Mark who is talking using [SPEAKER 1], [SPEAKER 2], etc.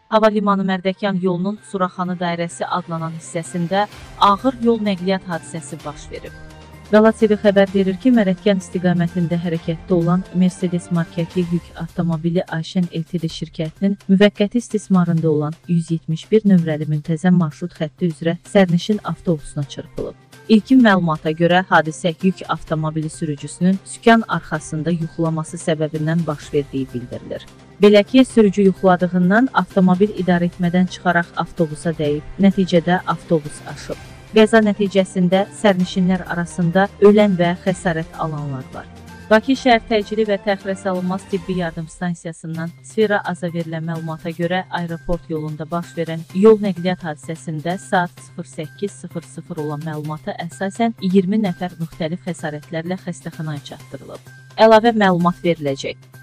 [SPEAKER 1] Hava limanı Mərdəkan yolunun Suraxanı dairəsi adlanan hissəsində ağır yol nəqliyyat hadisəsi baş verib. Qala TV xəbər verir ki, Mərdəkan istiqamətində hərəkətdə olan Mercedes marketli yük avtomobili Ayşən Ltd şirkətinin müvəqqəti istismarında olan 171 nömrəli müntəzəm marşrut xətti üzrə sərnişin avtobusuna çırpılıb. İlkin məlumata görə hadisə yük avtomobili sürücüsünün sükan arxasında yuxulaması səbəbindən baş verdiyi bildirilir. Belə ki, sürücü yuxuladığından avtomobil idarəetmədən çıxaraq avtobusa dəyib, nəticədə avtobus aşıb. Qəza nəticəsində sərnişinlər arasında ölən və xəsarət alanlar var. Bakı şəhər təcili və təxirəsalınmaz tibbi yardım stansiyasından Sfera Aza verilən məlumata görə aeroport yolunda baş verən yol nəqliyyat hadisəsində saat 08:00 olan məlumata əsasən 20 nəfər müxtəlif xəsarətlərlə xəstəxanaya çatdırılıb. Əlavə məlumat veriləcək.